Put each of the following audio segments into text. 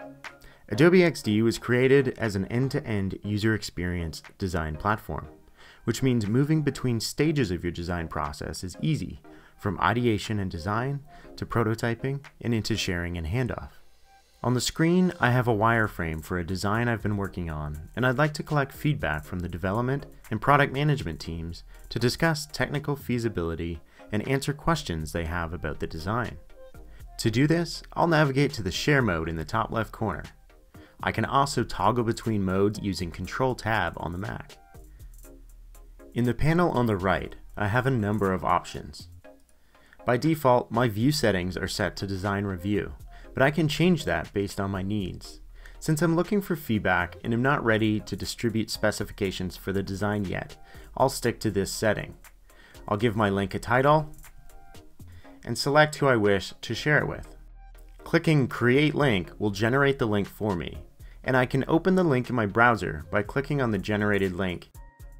Adobe XD was created as an end-to-end user experience design platform, which means moving between stages of your design process is easy, from ideation and design to prototyping and into sharing and handoff. On the screen, I have a wireframe for a design I've been working on, and I'd like to collect feedback from the development and product management teams to discuss technical feasibility and answer questions they have about the design. To do this, I'll navigate to the Share mode in the top left corner. I can also toggle between modes using Control-Tab on the Mac. In the panel on the right, I have a number of options. By default, my view settings are set to Design Review, but I can change that based on my needs. Since I'm looking for feedback and am not ready to distribute specifications for the design yet, I'll stick to this setting. I'll give my link a title and select who I wish to share it with. Clicking Create Link will generate the link for me, and I can open the link in my browser by clicking on the generated link.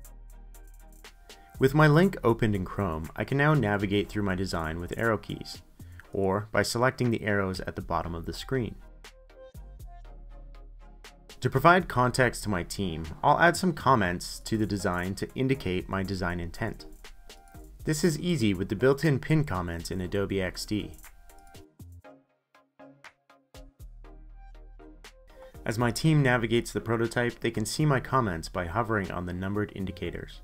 With my link opened in Chrome, I can now navigate through my design with arrow keys, or by selecting the arrows at the bottom of the screen. To provide context to my team, I'll add some comments to the design to indicate my design intent. This is easy with the built-in pin comments in Adobe XD. As my team navigates the prototype, they can see my comments by hovering on the numbered indicators.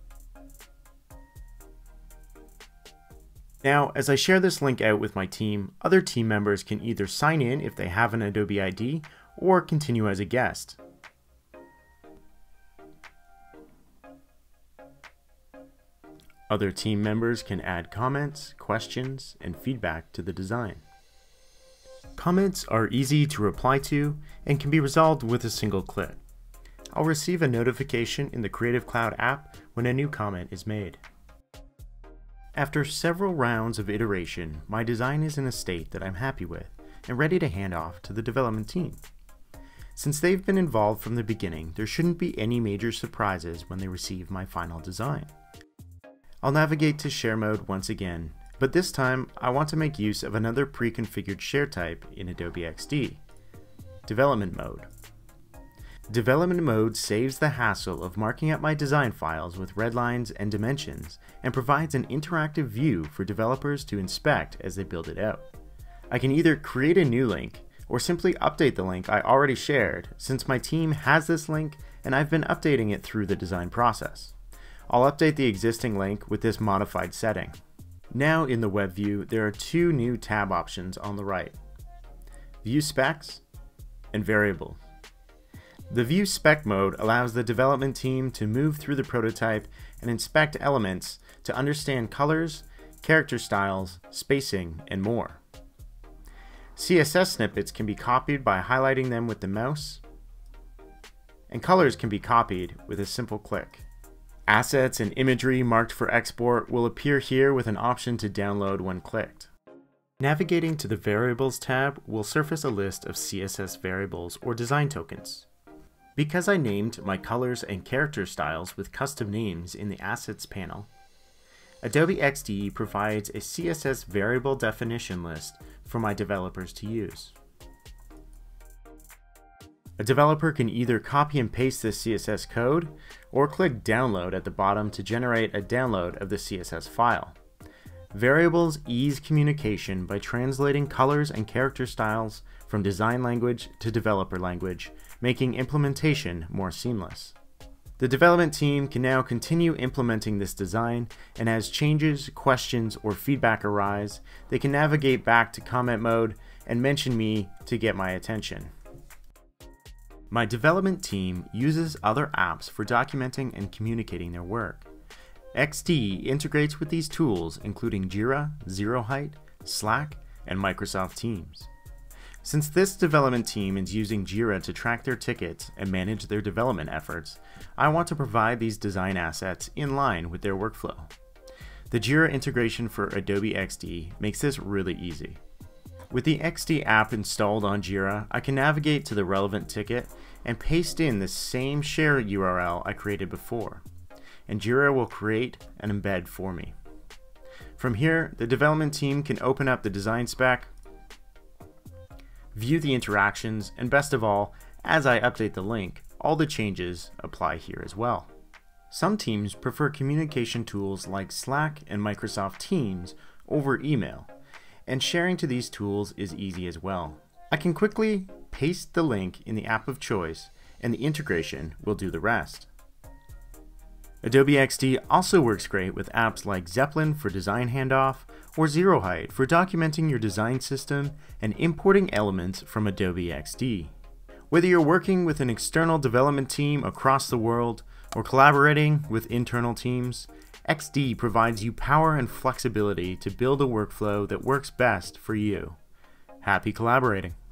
Now, as I share this link out with my team, other team members can either sign in if they have an Adobe ID or continue as a guest. Other team members can add comments, questions, and feedback to the design. Comments are easy to reply to and can be resolved with a single click. I'll receive a notification in the Creative Cloud app when a new comment is made. After several rounds of iteration, my design is in a state that I'm happy with and ready to hand off to the development team. Since they've been involved from the beginning, there shouldn't be any major surprises when they receive my final design. I'll navigate to Share mode once again, but this time I want to make use of another pre-configured share type in Adobe XD, Development mode. Development mode saves the hassle of marking up my design files with red lines and dimensions and provides an interactive view for developers to inspect as they build it out. I can either create a new link or simply update the link I already shared, since my team has this link and I've been updating it through the design process. I'll update the existing link with this modified setting. Now in the web view, there are two new tab options on the right: View Specs and Variables. The View Spec mode allows the development team to move through the prototype and inspect elements to understand colors, character styles, spacing, and more. CSS snippets can be copied by highlighting them with the mouse, and colors can be copied with a simple click. Assets and imagery marked for export will appear here with an option to download when clicked. Navigating to the Variables tab will surface a list of CSS variables or design tokens. Because I named my colors and character styles with custom names in the Assets panel, Adobe XD provides a CSS variable definition list for my developers to use. A developer can either copy and paste this CSS code or click Download at the bottom to generate a download of the CSS file. Variables ease communication by translating colors and character styles from design language to developer language, making implementation more seamless. The development team can now continue implementing this design, and as changes, questions, or feedback arise, they can navigate back to comment mode and mention me to get my attention. My development team uses other apps for documenting and communicating their work. XD integrates with these tools including Jira, Zeroheight, Slack, and Microsoft Teams. Since this development team is using Jira to track their tickets and manage their development efforts, I want to provide these design assets in line with their workflow. The Jira integration for Adobe XD makes this really easy. With the XD app installed on Jira, I can navigate to the relevant ticket and paste in the same share URL I created before, and Jira will create an embed for me. From here, the development team can open up the design spec, view the interactions, and best of all, as I update the link, all the changes apply here as well. Some teams prefer communication tools like Slack and Microsoft Teams over email, and sharing to these tools is easy as well. I can quickly paste the link in the app of choice, and the integration will do the rest. Adobe XD also works great with apps like Zeppelin for design handoff or ZeroHeight for documenting your design system and importing elements from Adobe XD. Whether you're working with an external development team across the world or collaborating with internal teams, XD provides you power and flexibility to build a workflow that works best for you. Happy collaborating!